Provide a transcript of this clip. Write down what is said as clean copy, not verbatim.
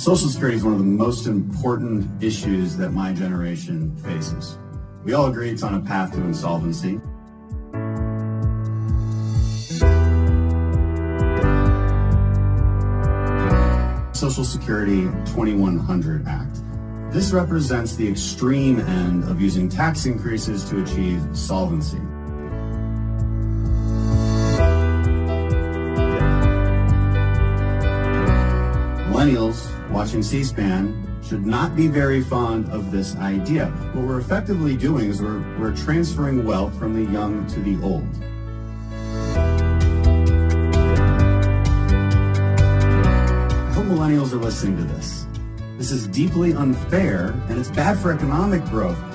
Social Security is one of the most important issues that my generation faces. We all agree it's on a path to insolvency. Social Security 2100 Act. This represents the extreme end of using tax increases to achieve solvency. Millennials watching C-SPAN should not be very fond of this idea. What we're effectively doing is we're transferring wealth from the young to the old. I hope millennials are listening to this. This is deeply unfair, and it's bad for economic growth.